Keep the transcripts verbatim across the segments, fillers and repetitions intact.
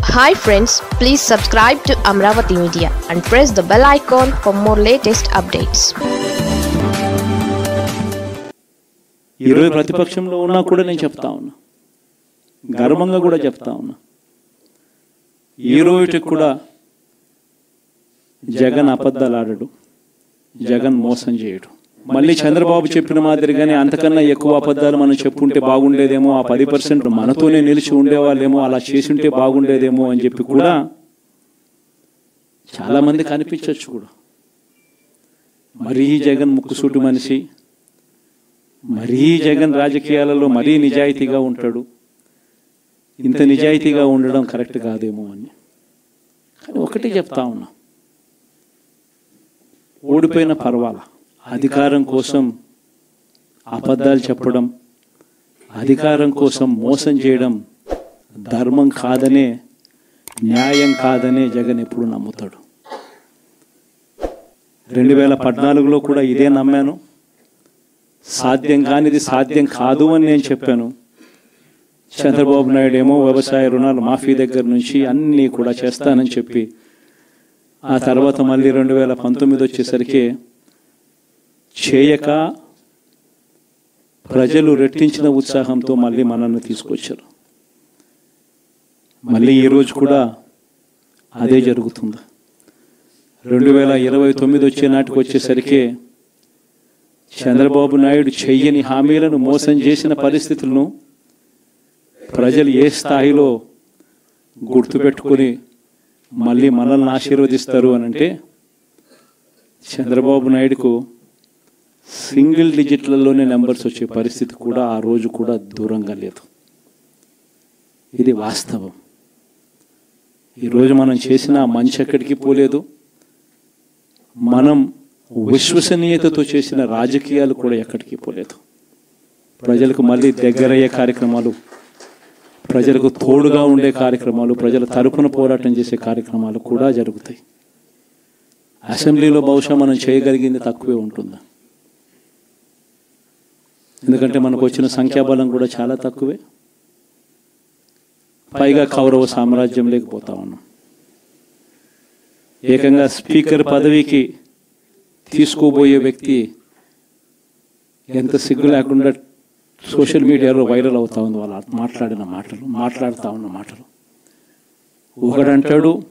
Hi friends, please subscribe to Amravati Media and press the bell icon for more latest updates. ఈరోజు ప్రతిపక్షంలో ఉన్నా కూడా నేను చెప్తా ఉన్నా, గర్వంగా కూడా చెప్తా ఉన్నా, ఈ రోజుకి కూడా జగన్ అబద్ధాలు ఆడడు, జగన్ మోసం చేయడు. మళ్ళీ చంద్రబాబు చెప్పిన మాదిరిగానే అంతకన్నా ఎక్కువ అబద్ధాలు మనం చెప్పుంటే బాగుండేదేమో, ఆ పది పర్సెంట్ మనతోనే నిలిచి ఉండేవాళ్ళేమో, అలా చేసుంటే బాగుండేదేమో అని చెప్పి కూడా చాలామంది కనిపించవచ్చు కూడా. మరీ జగన్ ముక్కుసూటి మనిషి, మరీ జగన్ రాజకీయాలలో మరీ నిజాయితీగా ఉంటాడు, ఇంత నిజాయితీగా ఉండడం కరెక్ట్ కాదేమో అని. కానీ ఒకటి చెప్తా ఉన్నా, ఓడిపోయిన పర్వాలా, అధికారం కోసం అబద్ధాలు చెప్పడం, అధికారం కోసం మోసం చేయడం ధర్మం కాదనే, న్యాయం కాదనే జగన్ ఎప్పుడు నమ్ముతాడు. రెండు వేల పద్నాలుగులో కూడా ఇదే నమ్మాను. సాధ్యం కానిది సాధ్యం కాదు అని నేను చెప్పాను. చంద్రబాబు నాయుడు ఏమో వ్యవసాయ రుణాలు మాఫీ దగ్గర నుంచి అన్నీ కూడా చేస్తానని చెప్పి, ఆ తర్వాత మళ్ళీ రెండు వేల పంతొమ్మిది వచ్చేసరికి చేయక ప్రజలు రెట్టించిన ఉత్సాహంతో మళ్ళీ మనల్ని తీసుకొచ్చారు. మళ్ళీ ఈరోజు కూడా అదే జరుగుతుంది. రెండు వేల ఇరవై తొమ్మిది వచ్చే నాటికి వచ్చేసరికి చంద్రబాబు నాయుడు చెయ్యని హామీలను మోసం చేసిన పరిస్థితులను ప్రజలు ఏ స్థాయిలో గుర్తుపెట్టుకొని మళ్ళీ మనల్ని ఆశీర్వదిస్తారు అని అంటే, చంద్రబాబు నాయుడుకు సింగిల్ డిజిట్లలోనే నెంబర్స్ వచ్చే పరిస్థితి కూడా ఆ రోజు కూడా దూరంగా లేదు. ఇది వాస్తవం. ఈరోజు మనం చేసిన మంచి ఎక్కడికి పోలేదు. మనం విశ్వసనీయతతో చేసిన రాజకీయాలు కూడా ఎక్కడికి పోలేదు. ప్రజలకు మళ్ళీ దగ్గరయ్యే కార్యక్రమాలు, ప్రజలకు తోడుగా ఉండే కార్యక్రమాలు, ప్రజల తరపున పోరాటం చేసే కార్యక్రమాలు కూడా జరుగుతాయి. అసెంబ్లీలో బహుశా మనం చేయగలిగింది తక్కువే ఉంటుంది, ఎందుకంటే మనకు వచ్చిన సంఖ్యాబలం కూడా చాలా తక్కువే. పైగా కౌరవ సామ్రాజ్యం లేకపోతా ఉన్నాం. ఏకంగా స్పీకర్ పదవికి తీసుకోబోయే వ్యక్తి ఎంత సిగ్గు లేకుండా సోషల్ మీడియాలో వైరల్ అవుతా ఉంది వాళ్ళు మాట్లాడిన మాటలు, మాట్లాడుతూ ఉన్న మాటలు. ఒకడంటాడు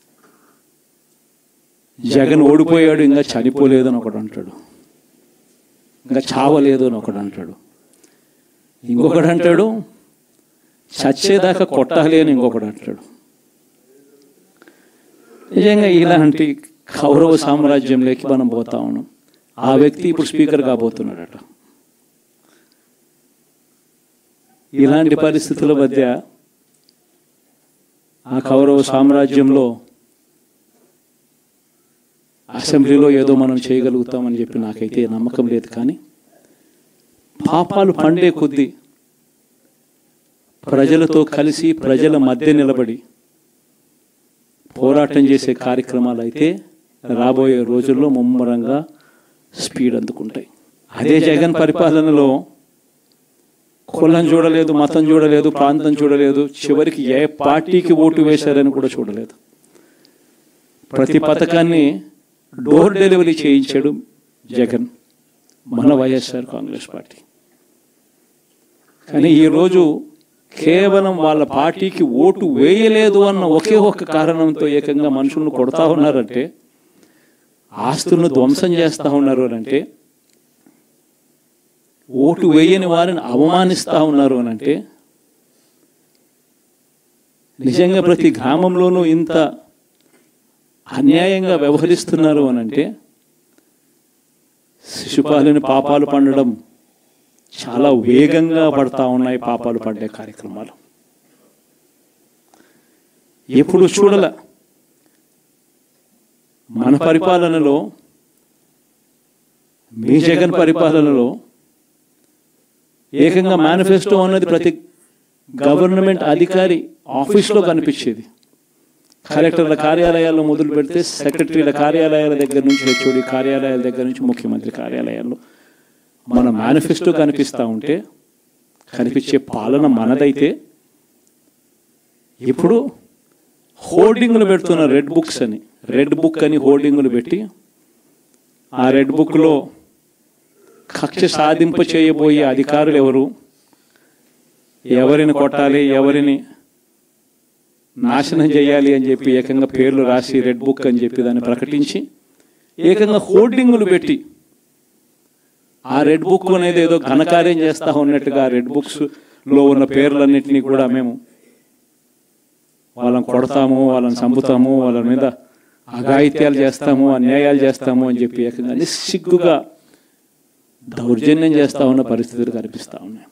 జగన్ ఓడిపోయాడు, ఇంకా చనిపోలేదు అని ఒకడు అంటాడు, ఇంకా చావలేదు అని ఒకడు అంటాడు, ఇంకొకడు అంటాడు చచ్చేదాకా కొట్టాలి అని ఇంకొకడు అంటాడు. నిజంగా ఇలాంటి కౌరవ సామ్రాజ్యంలోకి మనం పోతా ఉన్నాం. ఆ వ్యక్తి ఇప్పుడు స్పీకర్ కాబోతున్నాడట. ఇలాంటి పరిస్థితుల మధ్య ఆ కౌరవ సామ్రాజ్యంలో అసెంబ్లీలో ఏదో మనం చేయగలుగుతామని చెప్పి నాకైతే నమ్మకం లేదు. కానీ పాపాలు పండే కొద్దీ ప్రజలతో కలిసి ప్రజల మధ్య నిలబడి పోరాటం చేసే కార్యక్రమాలు అయితే రాబోయే రోజుల్లో ముమ్మరంగా స్పీడ్ అందుకుంటాయి. అదే జగన్ పరిపాలనలో కులం చూడలేదు, మతం చూడలేదు, ప్రాంతం చూడలేదు, చివరికి ఏ పార్టీకి ఓటు వేశారని కూడా చూడలేదు. ప్రతి పథకాన్ని డోర్ డెలివరీ చేయించాడు జగన్, మన వైఎస్ఆర్ కాంగ్రెస్ పార్టీ. కానీ ఈరోజు కేవలం వాళ్ళ పార్టీకి ఓటు వేయలేదు అన్న ఒకే ఒక్క కారణంతో ఏకంగా మనుషులను కొడతా ఉన్నారంటే, ఆస్తులను ధ్వంసం చేస్తూ ఉన్నారు అని అంటే, ఓటు వేయని వారిని అవమానిస్తూ ఉన్నారు అని అంటే, నిజంగా ప్రతి గ్రామంలోనూ ఇంత అన్యాయంగా వ్యవహరిస్తున్నారు అని అంటే, శిశుపాలని పాపాలు పండడం చాలా వేగంగా పడతా ఉన్నాయి. పాపాలు పడ్డే కార్యక్రమాలు ఎప్పుడు చూడల. మన పరిపాలనలో, మీ జగన్ పరిపాలనలో ఏకంగా మేనిఫెస్టో అన్నది ప్రతి గవర్నమెంట్ అధికారి ఆఫీస్లో కనిపించేది. కలెక్టర్ల కార్యాలయాల్లో మొదలు పెడితే సెక్రటరీల కార్యాలయాల దగ్గర నుంచి, హెచ్ఓడి కార్యాలయాల దగ్గర నుంచి ముఖ్యమంత్రి కార్యాలయాల్లో మన మేనిఫెస్టో కనిపిస్తూ ఉంటే, కనిపించే పాలన మనదైతే ఇప్పుడు హోర్డింగ్లు పెడుతున్నారు, రెడ్ బుక్స్ అని, రెడ్ బుక్ అని హోర్డింగ్లు పెట్టి ఆ రెడ్ బుక్లో కక్ష సాధింప చేయబోయే అధికారులు ఎవరు, ఎవరిని కొట్టాలి, ఎవరిని నాశనం చేయాలి అని చెప్పి ఏకంగా పేర్లు రాసి రెడ్ బుక్ అని చెప్పి దాన్ని ప్రకటించి ఏకంగా హోర్డింగులు పెట్టి ఆ రెడ్ బుక్ అనేది ఏదో ఘనకార్యం చేస్తూ ఉన్నట్టుగా రెడ్ బుక్స్లో ఉన్న పేర్లన్నింటినీ కూడా మేము వాళ్ళని కొడతాము, వాళ్ళని చంపుతాము, వాళ్ళ మీద అఘాయిత్యాలు చేస్తాము, అన్యాయాలు చేస్తాము అని చెప్పి ఏకంగా నిస్సిగ్గుగా దౌర్జన్యం చేస్తూ ఉన్న పరిస్థితులు కనిపిస్తూ ఉన్నాయి.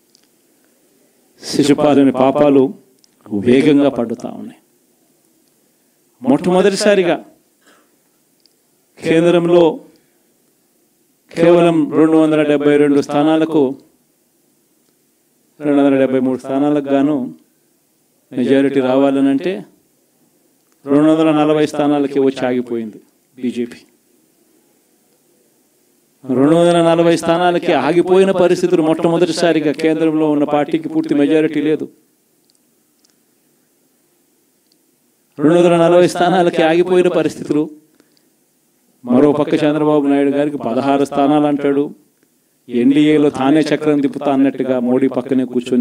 శిశుపాలుని పాపాలు వేగంగా పడుతూ ఉన్నాయి. మొట్టమొదటిసారిగా కేంద్రంలో కేవలం రెండు వందల డెబ్బై రెండు స్థానాలకు రెండు వందల డెబ్బై మూడు స్థానాలకు గాను మెజారిటీ రావాలనంటే రెండు వందల నలభై స్థానాలకి వచ్చి ఆగిపోయింది బీజేపీ. రెండు వందల నలభై స్థానాలకి ఆగిపోయిన పరిస్థితులు మొట్టమొదటిసారిగా కేంద్రంలో ఉన్న పార్టీకి పూర్తి మెజారిటీ లేదు. రెండు వందల నలభై స్థానాలకి ఆగిపోయిన పరిస్థితులు. మరో పక్క చంద్రబాబు నాయుడు గారికి పదహారు స్థానాలు అంటాడు, ఎన్డీఏలో తానే చక్రం తిప్పుతా అన్నట్టుగా మోడీ పక్కనే కూర్చొని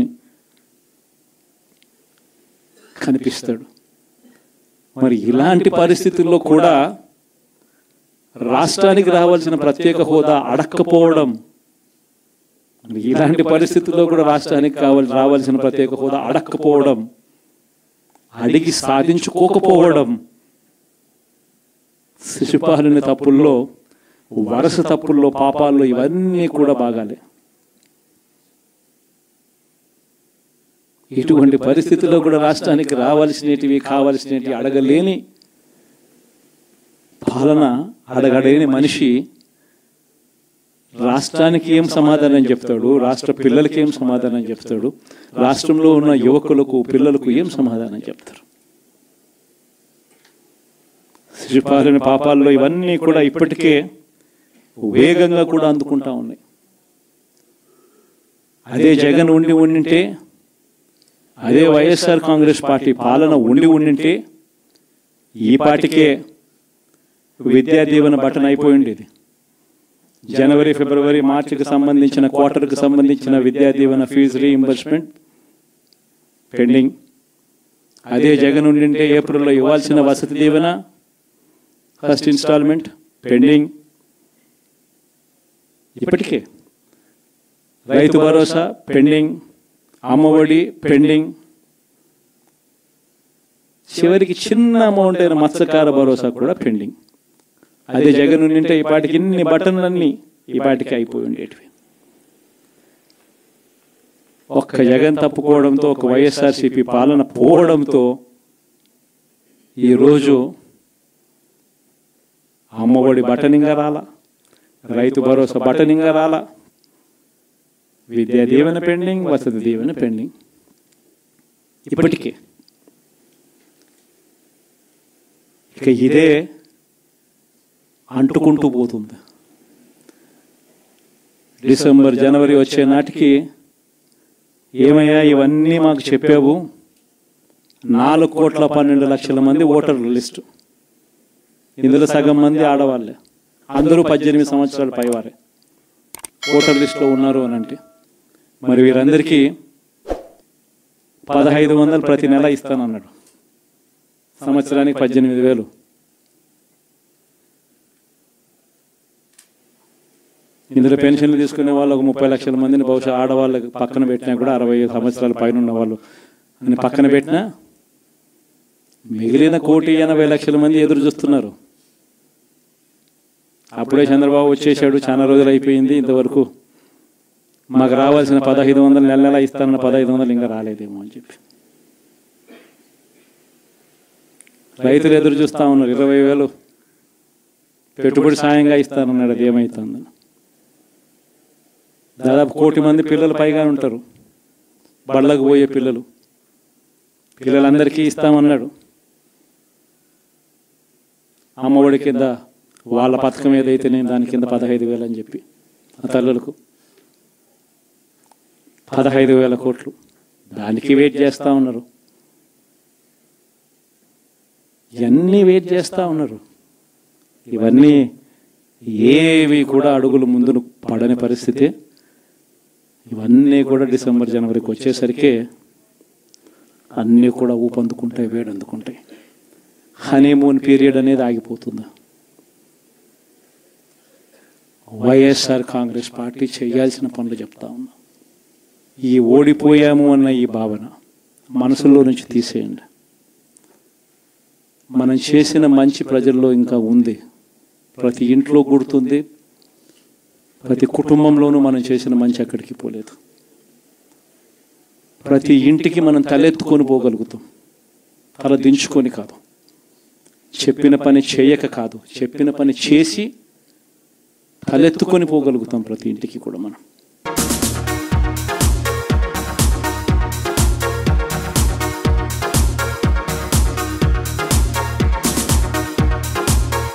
కనిపిస్తాడు. మరి ఇలాంటి పరిస్థితుల్లో కూడా రాష్ట్రానికి రావాల్సిన ప్రత్యేక హోదా అడక్కపోవడం, ఇలాంటి పరిస్థితుల్లో కూడా రాష్ట్రానికి కావాలి రావాల్సిన ప్రత్యేక హోదా అడక్కపోవడం, అడిగి సాధించుకోకపోవడం శిశుపాలుని తప్పుల్లో, వరుస తప్పుల్లో, పాపాల్లో ఇవన్నీ కూడా బాగాలే. ఇటువంటి పరిస్థితుల్లో కూడా రాష్ట్రానికి రావాల్సినవి కావాల్సినవి అడగలేని పాలన, అడగలేని మనిషి రాష్ట్రానికి ఏం సమాధానం చెప్తాడు, రాష్ట్ర పిల్లలకి ఏం సమాధానం చెప్తాడు, రాష్ట్రంలో ఉన్న యువకులకు పిల్లలకు ఏం సమాధానం చెప్తారు? శిశుపాలుని పాపాల్లో ఇవన్నీ కూడా ఇప్పటికే వేగంగా కూడా అందుకుంటా ఉన్నాయి. అదే జగన్ ఉండి ఉండింటే, అదే వైఎస్ఆర్ కాంగ్రెస్ పార్టీ పాలన ఉండి ఉండింటే ఈ పార్టీకే విద్యా దీవెన బటన్ అయిపోయి ఉండేది. జనవరి, ఫిబ్రవరి, మార్చికి సంబంధించిన క్వార్టర్కి సంబంధించిన Vidya Deevena fee reimbursement pending. అదే జగన్ ఉండింటే ఏప్రిల్లో ఇవ్వాల్సిన Vasathi Deevena first instalment pending. ఇప్పటికే రైతు భరోసా పెండింగ్, అమ్మఒడి పెండింగ్, చివరికి చిన్న అమౌంట్ అయిన మత్స్యకార భరోసా కూడా పెండింగ్. అదే జగన్ ఉండింటే ఈ పాటికి ఇన్ని బటన్లన్నీ ఈ పాటికి అయిపోయి ఉండేటివి. ఒక్క జగన్ తప్పుకోవడంతో, ఒక వైఎస్ఆర్సీపీ పాలన పోవడంతో ఈరోజు అమ్మఒడి బటనింగా రాలా, రైతు భరోసా బటనింగా రాలా, విద్యా దీవెన పెండింగ్, వసతి దీవెన పెండింగ్. ఇప్పటికే ఇక ఇదే అంటుకుంటూ పోతుంది. డిసెంబర్, జనవరి వచ్చే నాటికి ఏమయ్యా ఇవన్నీ మాకు చెప్పావు, నాలుగు కోట్ల పన్నెండు లక్షల మంది ఓటర్ల లిస్టు, ఇందులో సగం మంది ఆడవాళ్ళే, అందరూ పద్దెనిమిది సంవత్సరాల పైవారే ఓటర్ లిస్టులో ఉన్నారు అని అంటే, మరి వీరందరికీ పదహైదు వందలు ప్రతి నెల ఇస్తానన్నాడు, సంవత్సరానికి పద్దెనిమిది వేలు. ఇందులో పెన్షన్లు తీసుకునే వాళ్ళు ఒక ముప్పై లక్షల మందిని బహుశా ఆడవాళ్ళకి పక్కన పెట్టినా కూడా అరవై సంవత్సరాల పైన ఉన్న వాళ్ళు అని పక్కన పెట్టినా మిగిలిన కోటి ఎనభై లక్షల మంది ఎదురు చూస్తున్నారు. అప్పుడే చంద్రబాబు వచ్చేసాడు, చాలా రోజులు అయిపోయింది, ఇంతవరకు మాకు రావాల్సిన పదహైదు వందలు నెల నెల ఇస్తానన్న పదహైదు వందలు ఇంకా రాలేదేమో అని చెప్పి రైతులు ఎదురు చూస్తూ ఉన్నారు. ఇరవై వేలు పెట్టుబడి సాయంగా ఇస్తానన్నాడు, అది ఏమవుతుందని. దాదాపు కోటి మంది పిల్లలు పైగా ఉంటారు, బళ్ళకు పోయే పిల్లలు, పిల్లలందరికీ ఇస్తామన్నాడు. అమ్మఒడి కింద వాళ్ళ పథకం ఏదైతే నేను దాని కింద పదహైదు వేలు అని చెప్పి ఆ తల్లులకు పదహైదు వేల కోట్లు దానికి వెయిట్ చేస్తూ ఉన్నారు. ఇవన్నీ వెయిట్ చేస్తూ ఉన్నారు. ఇవన్నీ ఏవి కూడా అడుగులు ముందును పడని పరిస్థితి. ఇవన్నీ కూడా డిసెంబర్ జనవరికి వచ్చేసరికి అన్నీ కూడా ఊపందుకుంటాయి, వేడందుకుంటాయి. హనీమూన్ పీరియడ్ అనేది ఆగిపోతుంది. వైఎస్ఆర్ కాంగ్రెస్ పార్టీ చేయాల్సిన పనులు చెప్తా ఉన్నా. ఈ ఓడిపోయాము అన్న ఈ భావన మనసులో నుంచి తీసేయండి. మనం చేసిన మంచి ప్రజల్లో ఇంకా ఉంది. ప్రతి ఇంట్లో గుర్తుంది, ప్రతి కుటుంబంలోనూ మనం చేసిన మంచి ఎక్కడికి పోలేదు. ప్రతి ఇంటికి మనం తలెత్తుకొని పోగలుగుతాం, తల దించుకొని కాదు. చెప్పిన పని చేయక కాదు, చెప్పిన పని చేసి తలెత్తుకొని పోగలుగుతాం ప్రతి ఇంటికి కూడా మనం.